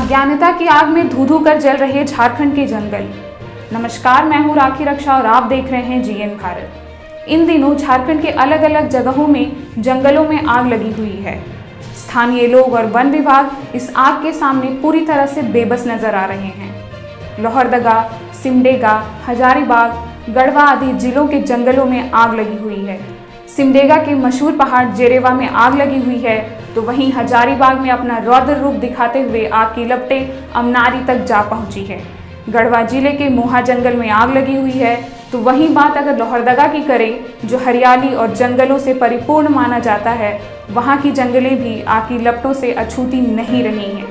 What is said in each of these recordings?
अज्ञानता की आग में धू धू कर जल रहे झारखंड के जंगल। नमस्कार, मैं हूँ राखी रक्षा और आप देख रहे हैं जीएन भारत। इन दिनों झारखंड के अलग अलग जगहों में जंगलों में आग लगी हुई है। स्थानीय लोग और वन विभाग इस आग के सामने पूरी तरह से बेबस नजर आ रहे हैं। लोहरदगा, सिमडेगा, हजारीबाग, गढ़वा आदि जिलों के जंगलों में आग लगी हुई है। सिमडेगा के मशहूर पहाड़ जेरेवा में आग लगी हुई है, तो वहीं हजारीबाग में अपना रौद्र रूप दिखाते हुए आग की लपटें अमनारी तक जा पहुंची है। गढ़वा जिले के मोहा जंगल में आग लगी हुई है, तो वहीं बात अगर लोहरदगा की करें, जो हरियाली और जंगलों से परिपूर्ण माना जाता है, वहां की जंगलें भी आग की लपटों से अछूती नहीं रही हैं।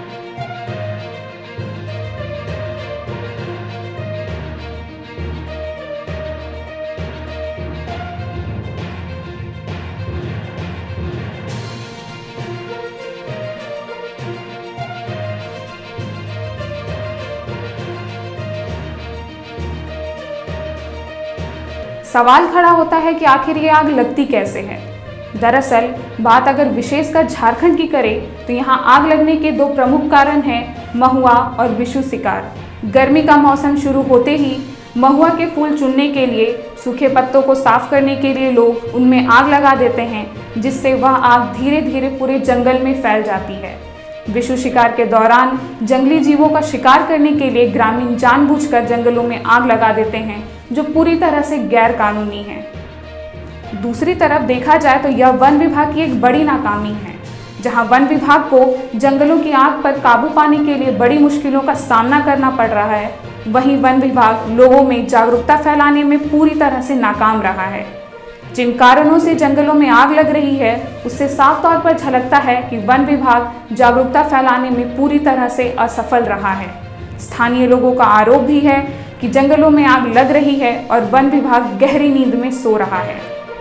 सवाल खड़ा होता है कि आखिर ये आग लगती कैसे है। दरअसल बात अगर विशेषकर झारखंड की करें तो यहाँ आग लगने के दो प्रमुख कारण हैं, महुआ और विषु शिकार। गर्मी का मौसम शुरू होते ही महुआ के फूल चुनने के लिए, सूखे पत्तों को साफ करने के लिए लोग उनमें आग लगा देते हैं, जिससे वह आग धीरे धीरे पूरे जंगल में फैल जाती है। विषु शिकार के दौरान जंगली जीवों का शिकार करने के लिए ग्रामीण जानबूझकर जंगलों में आग लगा देते हैं, जो पूरी तरह से गैर कानूनी है। दूसरी तरफ देखा जाए तो यह वन विभाग की एक बड़ी नाकामी है, जहां वन विभाग को जंगलों की आग पर काबू पाने के लिए बड़ी मुश्किलों का सामना करना पड़ रहा है। वहीं वन विभाग लोगों में जागरूकता फैलाने में पूरी तरह से नाकाम रहा है। जिन कारणों से जंगलों में आग लग रही है, उससे साफ तौर पर झलकता है कि वन विभाग जागरूकता फैलाने में पूरी तरह से असफल रहा है। स्थानीय लोगों का आरोप भी है कि जंगलों में आग लग रही है और वन विभाग गहरी नींद में सो रहा है।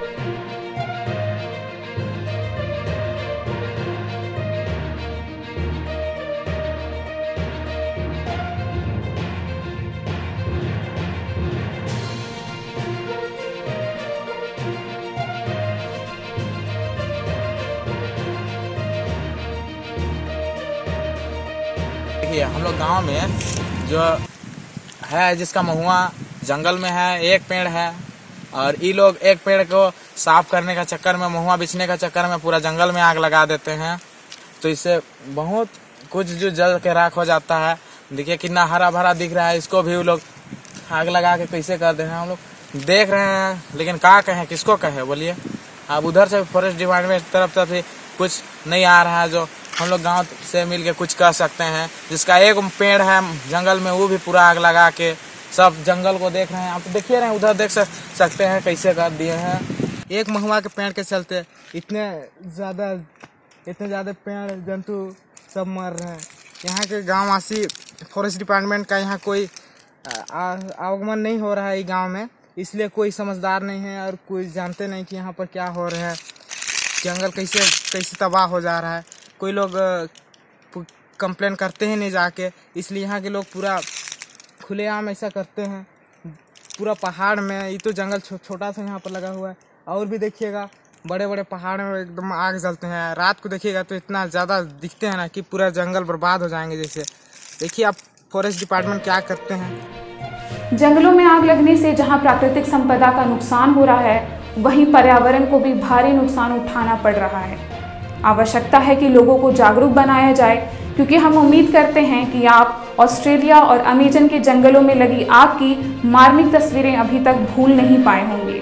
देखिए, हम लोग गांव में जो है, जिसका महुआ जंगल में है, एक पेड़ है, और ये लोग एक पेड़ को साफ करने का चक्कर में, महुआ बिछने का चक्कर में पूरा जंगल में आग लगा देते हैं। तो इससे बहुत कुछ जो जल के राख हो जाता है। देखिए कितना हरा भरा दिख रहा है, इसको भी वो लोग आग लगा के कैसे कर दे रहे हैं, हम लोग देख रहे हैं। लेकिन क्या कहें, किसको कहें बोलिए। अब उधर से फॉरेस्ट डिपार्टमेंट तरफ से कुछ नहीं आ रहा है, जो हम लोग गांव से मिलके कुछ कर सकते हैं। जिसका एक पेड़ है जंगल में, वो भी पूरा आग लगा के सब जंगल को देख रहे हैं। आप देखिए रहे, उधर देख सकते हैं कैसे कर दिए हैं। एक महुआ के पेड़ के चलते इतने ज़्यादा पेड़ जंतु सब मर रहे हैं। यहाँ के गाँववासी, फॉरेस्ट डिपार्टमेंट का यहाँ कोई आगमन नहीं हो रहा है गाँव में, इसलिए कोई समझदार नहीं है और कोई जानते नहीं कि यहाँ पर क्या हो रहा है, जंगल कैसे तबाह हो जा रहा है। कोई लोग कंप्लेन करते हैं नहीं जाके, इसलिए यहाँ के लोग पूरा खुलेआम ऐसा करते हैं। पूरा पहाड़ में, ये तो जंगल छोटा सा यहाँ पर लगा हुआ है, और भी देखिएगा बड़े बड़े पहाड़ में एकदम आग जलते हैं। रात को देखिएगा तो इतना ज़्यादा दिखते हैं ना कि पूरा जंगल बर्बाद हो जाएंगे जैसे। देखिए आप फॉरेस्ट डिपार्टमेंट क्या करते हैं। जंगलों में आग लगने से जहां प्राकृतिक संपदा का नुकसान हो रहा है, वहीं पर्यावरण को भी भारी नुकसान उठाना पड़ रहा है। आवश्यकता है कि लोगों को जागरूक बनाया जाए, क्योंकि हम उम्मीद करते हैं कि आप ऑस्ट्रेलिया और अमेजन के जंगलों में लगी आग की मार्मिक तस्वीरें अभी तक भूल नहीं पाए होंगे।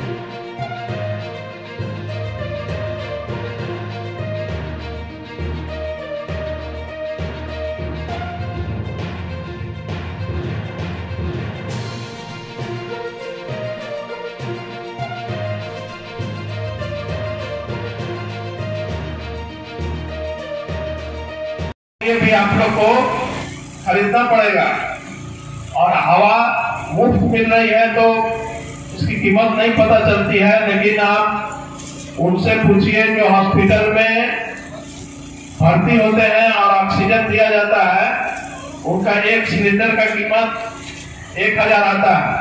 ये भी आप लोग को खरीदना पड़ेगा, और हवा मुफ्त मिल रही है तो उसकी कीमत नहीं पता चलती है। लेकिन आप उनसे पूछिए जो हॉस्पिटल में भर्ती होते हैं और ऑक्सीजन दिया जाता है, उनका एक सिलेंडर का कीमत 1000 आता है,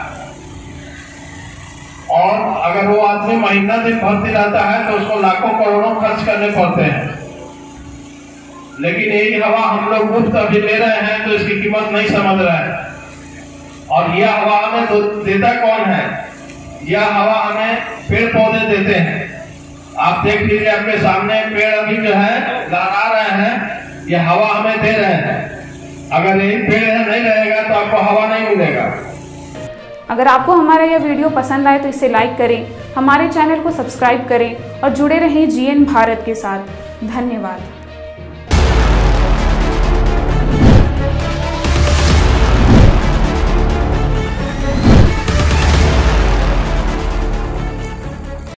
और अगर वो आदमी महीना दिन भर्ती रहता है तो उसको लाखों करोड़ों खर्च करने पड़ते हैं। लेकिन यही हवा हम लोग मुफ्त अभी ले रहे हैं तो इसकी कीमत नहीं समझ रहे हैं। और यह हवा हमें देता कौन है? यह हवा हमें पेड़ पौधे देते हैं। आप देख लीजिए आपके सामने पेड़ अभी जो है लहरा रहे हैं, यह हवा हमें दे रहे हैं। अगर यही पेड़ नहीं रहेगा तो आपको हवा नहीं मिलेगा। अगर आपको हमारा यह वीडियो पसंद आए तो इसे लाइक करें, हमारे चैनल को सब्सक्राइब करें और जुड़े रहें GN भारत के साथ। धन्यवाद।